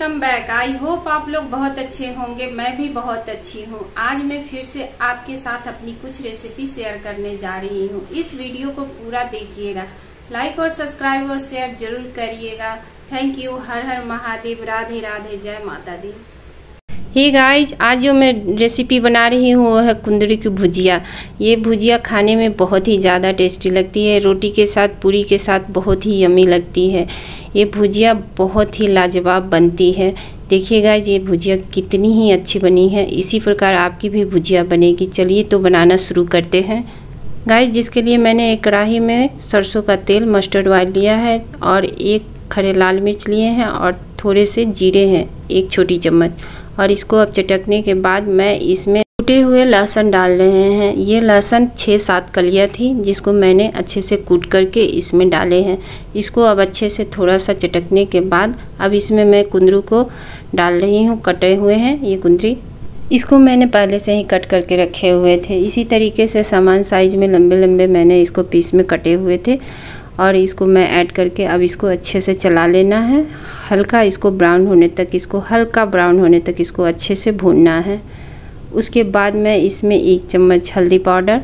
Welcome back. I hope आप लोग बहुत अच्छे होंगे। मैं भी बहुत अच्छी हूँ। आज मैं फिर से आपके साथ अपनी कुछ रेसिपी शेयर करने जा रही हूँ। इस वीडियो को पूरा देखिएगा, लाइक और सब्सक्राइब और शेयर जरूर करिएगा। Thank you. हर हर महादेव। राधे राधे। जय माता दी। हे गाइज, आज जो मैं रेसिपी बना रही हूँ वो है कुंदरू की भुजिया। ये भुजिया खाने में बहुत ही ज़्यादा टेस्टी लगती है। रोटी के साथ, पूरी के साथ बहुत ही यम्मी लगती है। ये भुजिया बहुत ही लाजवाब बनती है। देखिए गाइज, ये भुजिया कितनी ही अच्छी बनी है। इसी प्रकार आपकी भी भुजिया बनेगी। चलिए तो बनाना शुरू करते हैं। गाइज, जिसके लिए मैंने एक कढ़ाई में सरसों का तेल, मस्टर्ड ऑयल लिया है और एक खड़े लाल मिर्च लिए हैं और थोड़े से जीरे हैं, एक छोटी चम्मच। और इसको अब चटकने के बाद मैं इसमें कूटे हुए लहसुन डाल रहे हैं। ये लहसुन 6-7 कलियाँ थी जिसको मैंने अच्छे से कूट करके इसमें डाले हैं। इसको अब अच्छे से थोड़ा सा चटकने के बाद अब इसमें मैं कुंदरू को डाल रही हूँ। कटे हुए हैं ये कुंदरी, इसको मैंने पहले से ही कट करके रखे हुए थे। इसी तरीके से समान साइज में लंबे लंबे मैंने इसको पीस में कटे हुए थे और इसको मैं ऐड करके अब इसको अच्छे से चला लेना है। हल्का इसको ब्राउन होने तक, इसको हल्का ब्राउन होने तक इसको अच्छे से भूनना है। उसके बाद मैं इसमें 1 चम्मच हल्दी पाउडर,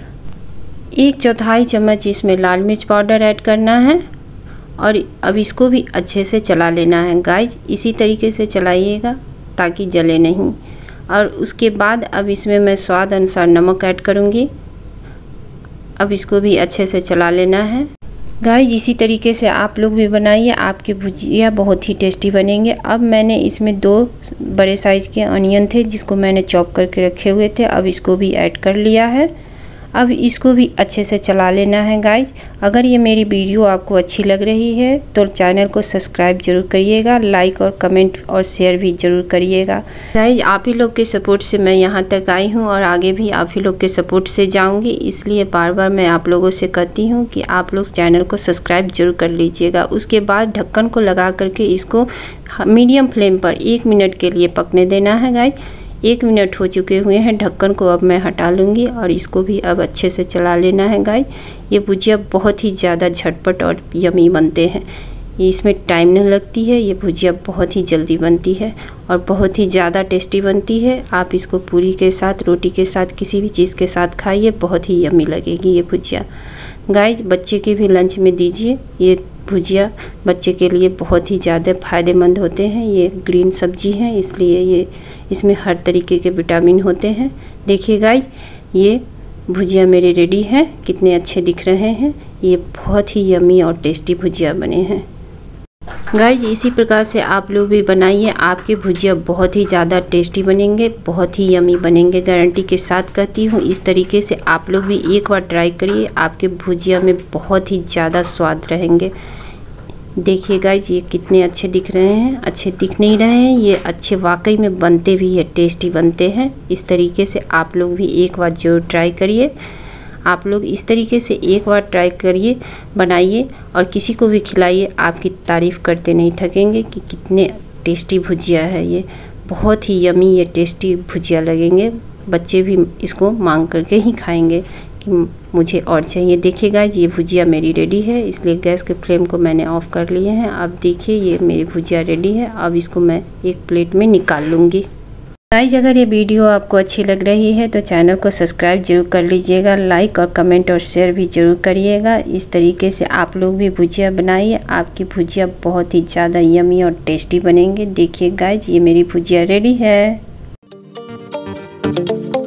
1/4 चम्मच इसमें लाल मिर्च पाउडर ऐड करना है और अब इसको भी अच्छे से चला लेना है। गाइज, इसी तरीके से चलाइएगा ताकि जले नहीं। और उसके बाद अब इसमें मैं स्वाद अनुसार नमक ऐड करूँगी। अब इसको भी अच्छे से चला लेना है। गाइज, इसी तरीके से आप लोग भी बनाइए, आपकी भुजिया बहुत ही टेस्टी बनेंगे। अब मैंने इसमें 2 बड़े साइज़ के अनियन थे जिसको मैंने चॉप करके रखे हुए थे, अब इसको भी ऐड कर लिया है। अब इसको भी अच्छे से चला लेना है। गाइज, अगर ये मेरी वीडियो आपको अच्छी लग रही है तो चैनल को सब्सक्राइब जरूर करिएगा, लाइक और कमेंट और शेयर भी जरूर करिएगा। गाइज, आप ही लोग के सपोर्ट से मैं यहाँ तक आई हूँ और आगे भी आप ही लोग के सपोर्ट से जाऊँगी। इसलिए बार बार मैं आप लोगों से कहती हूँ कि आप लोग चैनल को सब्सक्राइब जरूर कर लीजिएगा। उसके बाद ढक्कन को लगा करके इसको मीडियम फ्लेम पर 1 मिनट के लिए पकने देना है। गाइज, 1 मिनट हो चुके हुए हैं। ढक्कन को अब मैं हटा लूँगी और इसको भी अब अच्छे से चला लेना है। गाइस, ये भुजिया बहुत ही ज़्यादा झटपट और यम्मी बनते हैं। इसमें टाइम नहीं लगती है। ये भुजिया बहुत ही जल्दी बनती है और बहुत ही ज़्यादा टेस्टी बनती है। आप इसको पूरी के साथ, रोटी के साथ, किसी भी चीज़ के साथ खाइए, बहुत ही यम्मी लगेगी ये भुजिया। गाइस, बच्चे के भी लंच में दीजिए। ये भुजिया बच्चे के लिए बहुत ही ज़्यादा फ़ायदेमंद होते हैं। ये ग्रीन सब्जी है इसलिए ये इसमें हर तरीके के विटामिन होते हैं। देखिए गाइज, ये भुजिया मेरे रेडी है। कितने अच्छे दिख रहे हैं। ये बहुत ही यम्मी और टेस्टी भुजिया बने हैं। गाइज, इसी प्रकार से आप लोग भी बनाइए, आपके भुजिया बहुत ही ज़्यादा टेस्टी बनेंगे, बहुत ही यम्मी बनेंगे। गारंटी के साथ कहती हूँ। इस तरीके से आप लोग भी एक बार ट्राई करिए, आपके भुजिया में बहुत ही ज़्यादा स्वाद रहेंगे। देखिए गाइज, ये कितने अच्छे दिख रहे हैं। अच्छे दिख नहीं रहे हैं, ये अच्छे वाकई में बनते भी है, टेस्टी बनते हैं। इस तरीके से आप लोग भी एक बार जरूर ट्राई करिए। आप लोग इस तरीके से एक बार ट्राई करिए, बनाइए और किसी को भी खिलाइए। आपकी तारीफ़ करते नहीं थकेंगे कि कितने टेस्टी भुजिया है। ये बहुत ही यम्मी, ये टेस्टी भुजिया लगेंगे। बच्चे भी इसको मांग करके ही खाएंगे कि मुझे और चाहिए। देखिए गाइज, ये भुजिया मेरी रेडी है, इसलिए गैस के फ्लेम को मैंने ऑफ़ कर लिए हैं। अब देखिए, ये मेरी भुजिया रेडी है। अब इसको मैं एक प्लेट में निकाल लूँगी। गाइज, अगर ये वीडियो आपको अच्छी लग रही है तो चैनल को सब्सक्राइब जरूर कर लीजिएगा, लाइक और कमेंट और शेयर भी जरूर करिएगा। इस तरीके से आप लोग भी भुजिया बनाइए, आपकी भुजिया बहुत ही ज़्यादा यम्मी और टेस्टी बनेंगे। देखिए गाइज, ये मेरी भुजिया रेडी है।